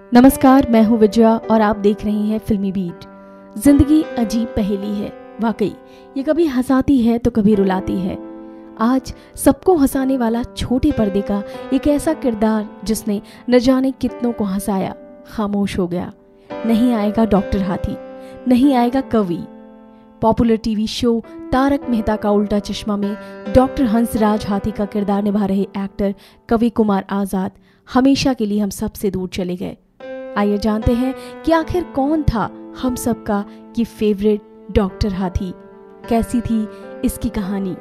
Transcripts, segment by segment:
नमस्कार, मैं हूं विजया और आप देख रहे हैं फिल्मी बीट। जिंदगी अजीब पहेली है वाकई। ये कभी हंसाती है तो कभी रुलाती है। आज सबको हंसाने वाला छोटे पर्दे का एक ऐसा किरदार जिसने न जाने कितनों को हंसाया, खामोश हो गया। नहीं आएगा डॉक्टर हाथी, नहीं आएगा कवि। Popular TV show Taarak Mehta Ka Ooltah चश्मा में डॉक्टर हंसराज हाथी का किरदार निभा रहे एक्टर कवि कुमार आजाद हमेशा के लिए हम सबसे दूर चले गए। आइए जानते हैं कि आखिर कौन था हम सबका ये फेवरेट डॉक्टर हाथी। कैसी थी इसकी कहानी।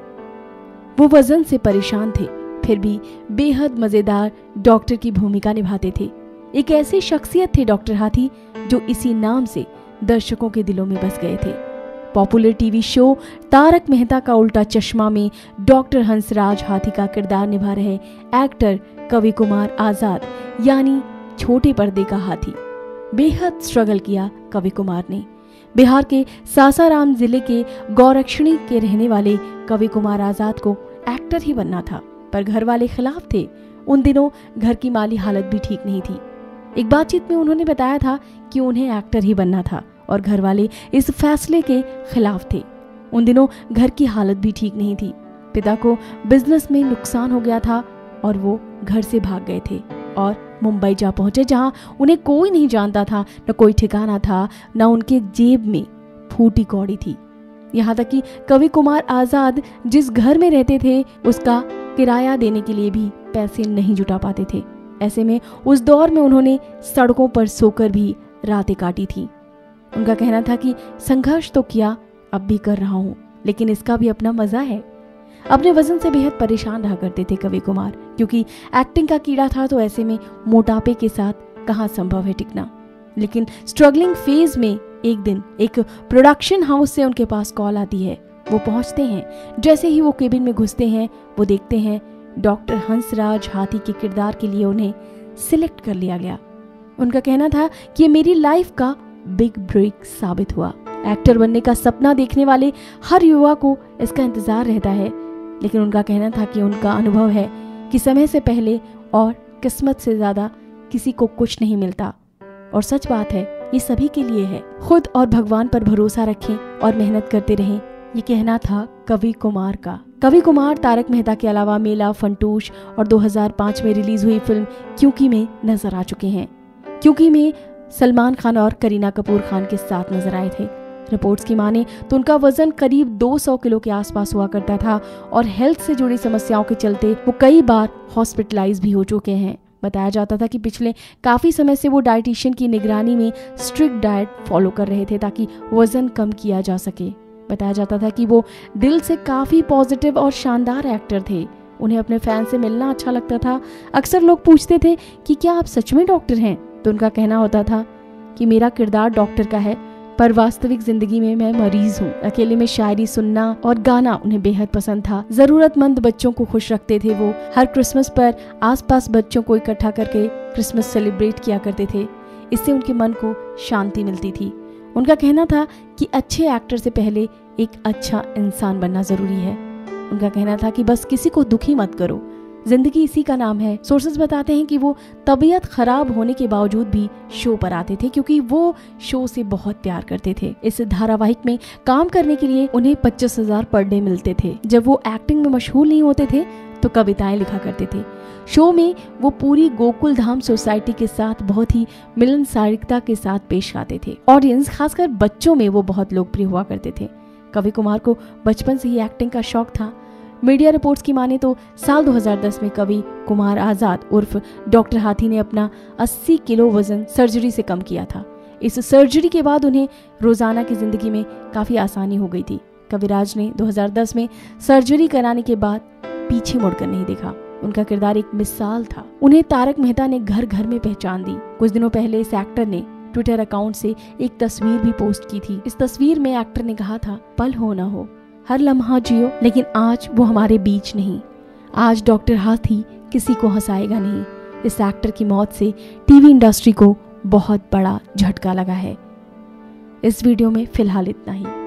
वो वजन से परेशान थे, फिर भी बेहद मजेदार डॉक्टर की भूमिका निभाते थे। एक ऐसी शख्सियत थे डॉक्टर हाथी जो इसी नाम से दर्शकों के दिलों में बस गए थे। Popular TV show Taarak Mehta Ka Ooltah चश्मा में डॉक्टर हंसराज हाथी का किरदार निभा रहे एक्टर कवि कुमार आजाद यानी छोटे पर्दे का हाथी। बेहद स्ट्रगल किया कवि कुमार ने। बिहार के सासाराम जिले के गौरक्षणी के रहने वाले कवि कुमार आजाद को एक्टर ही बनना था, पर घर वाले खिलाफ थे। उन दिनों घर की माली हालत भी ठीक नहीं थी। एक बातचीत में उन्होंने बताया था कि उन्हें एक्टर ही बनना था और घर वाले इस फैसले के खिलाफ थे। उन दिनों घर की हालत भी ठीक नहीं थी। पिता को बिजनेस में नुकसान हो गया था और वो घर से भाग गए थे और मुंबई जा पहुंचे, जहां उन्हें कोई नहीं जानता था, न कोई ठिकाना था, न उनके जेब में फूटी कौड़ी थी। यहाँ तक कि कवि कुमार आजाद जिस घर में रहते थे उसका किराया देने के लिए भी पैसे नहीं जुटा पाते थे। ऐसे में उस दौर में उन्होंने सड़कों पर सोकर भी रातें काटी थी। उनका कहना था कि संघर्ष तो किया, अब भी कर रहा हूँ, लेकिन इसका भी अपना मजा है। अपने वजन से बेहद परेशान रहा करते थे कवि कुमार, क्योंकि एक्टिंग का कीड़ा था, तो ऐसे में मोटापे के साथ कहाँ संभव है टिकना। लेकिन स्ट्रगलिंग फेज में एक दिन एक प्रोडक्शन हाउस से उनके पास कॉल आती है। वो पहुंचते हैं। जैसे ही वो केबिन में घुसते हैं वो देखते हैं डॉक्टर हंसराज हाथी के किरदार के लिए उन्हें सिलेक्ट कर लिया गया। उनका कहना था कि ये मेरी लाइफ का बिग ब्रेक साबित हुआ। एक्टर बनने का सपना देखने वाले हर युवा को इसका इंतजार रहता है, लेकिन उनका कहना था कि उनका अनुभव है कि समय से पहले और किस्मत से ज्यादा किसी को कुछ नहीं मिलता। और सच बात है, ये सभी के लिए है। खुद और भगवान पर भरोसा रखें और मेहनत करते रहें, ये कहना था कवि कुमार का। कवि कुमार तारक मेहता के अलावा मेला, फंटूश और 2005 में रिलीज हुई फिल्म क्योंकि में नजर आ चुके हैं। क्योंकि में सलमान खान और करीना कपूर खान के साथ नजर आए थे। रिपोर्ट्स की माने तो उनका वजन करीब 200 किलो के आसपास हुआ करता था और हेल्थ से जुड़ी समस्याओं के चलते वो कई बार हॉस्पिटलाइज भी हो चुके हैं। बताया जाता था कि पिछले काफी समय से वो डाइटिशियन की निगरानी में स्ट्रिक्ट डाइट फॉलो कर रहे थे ताकि वजन कम किया जा सके। बताया जाता था कि वो दिल से काफी पॉजिटिव और शानदार एक्टर थे। उन्हें अपने फैन से मिलना अच्छा लगता था। अक्सर लोग पूछते थे कि क्या आप सच में डॉक्टर हैं, तो उनका कहना होता था कि मेरा किरदार डॉक्टर का है, पर वास्तविक जिंदगी में मैं मरीज हूँ। अकेले में शायरी सुनना और गाना उन्हें बेहद पसंद था। जरूरतमंद बच्चों को खुश रखते थे वो। हर क्रिसमस पर आसपास बच्चों को इकट्ठा करके क्रिसमस सेलिब्रेट किया करते थे। इससे उनके मन को शांति मिलती थी। उनका कहना था कि अच्छे एक्टर से पहले एक अच्छा इंसान बनना जरूरी है। उनका कहना था कि बस किसी को दुखी मत करो, जिंदगी इसी का नाम है। सोर्सेज बताते हैं कि वो तबीयत खराब होने के बावजूद भी शो पर आते थे, क्योंकि वो शो से बहुत प्यार करते थे। इस धारावाहिक में काम करने के लिए उन्हें 25,000 पर डे मिलते थे। जब वो एक्टिंग में मशहूर नहीं होते थे तो कविताएं लिखा करते थे। शो में वो पूरी गोकुल धाम सोसाइटी के साथ बहुत ही मिलनसारिता के साथ पेश आते थे। ऑडियंस, खासकर बच्चों में वो बहुत लोकप्रिय हुआ करते थे। कवि कुमार को बचपन से ही एक्टिंग का शौक था। मीडिया रिपोर्ट्स की माने तो साल 2010 में कवि कुमार आजाद उर्फ डॉक्टर हाथी ने अपना 80 किलो वजन सर्जरी से कम किया था। इस सर्जरी के बाद उन्हें रोजाना की जिंदगी में काफी आसानी हो गई थी। कविराज ने 2010 में सर्जरी कराने के बाद पीछे मुड़कर नहीं देखा। उनका किरदार एक मिसाल था। उन्हें तारक मेहता ने घर घर में पहचान दी। कुछ दिनों पहले इस एक्टर ने ट्विटर अकाउंट से एक तस्वीर भी पोस्ट की थी। इस तस्वीर में एक्टर ने कहा था, पल हो ना हो, हर लम्हा जियो, लेकिन आज वो हमारे बीच नहीं। आज डॉक्टर हाथी किसी को हंसाएगा नहीं। इस एक्टर की मौत से टीवी इंडस्ट्री को बहुत बड़ा झटका लगा है। इस वीडियो में फिलहाल इतना ही।